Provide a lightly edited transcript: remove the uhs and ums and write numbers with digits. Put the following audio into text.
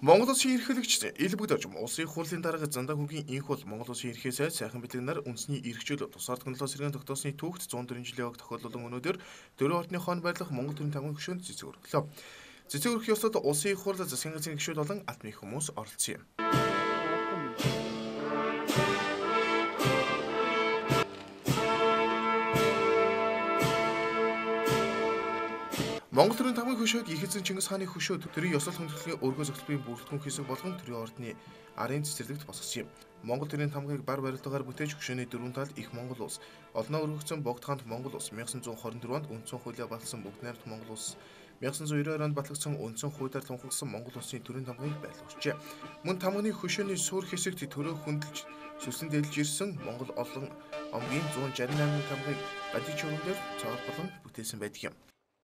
Монгол Улсын ерөнхийлөгч Элбэг Доржим улсын их хурлын дарга Зандаа Хүнгийн инх бол Монгол Улсын ерхий сайд сайхан бэлэг нар үндэсний эрхжил тусаар технологи сэргээн тогтоосны түүхт 104 жилийн ог тохиолдол өнөөдөр төрийн ордны хоон байрлах Монгол төрийн тамгын гишүүнд цэцэг өргөлөө. Цэцэг өргөх ёслолд улсын их хурл засгийн газрын гишүүд болон албаны хүмүүс оролцсон юм. Монгол төрийн тамгын хөшөөд их эзэн Чингис хааны хөшөөд төрийн ёслол хүндэтгэлийн өргөө зөвлөлийн бүрэлдэхүүн хэсэг болгон төрийн ордны арын цэцэрлэгт босгосон юм. Монгол төрийн тамгыг бар барилгаагаар бүтээж хөшөөний дөрвөн талд их Монгол улс, олноо өргөгдсөн Богд хаант Монгол улс, 1924 онд үндсэн хуулиар баталсан Бүгд найрамд Монгол улс, 1992 онд батлагдсан үндсэн хуулиар тунхагласан Монгол улсын төрийн тамгыг байлгуулжээ. Мөн тамганы хөшөөний суур хэсэгт төрөө хөндлөж сүлсэн дээлж ирсэн Монгол олон омгийн 168 тамгыг гадны чуулган дээр цоор болон бүтээсэн байдаг юм.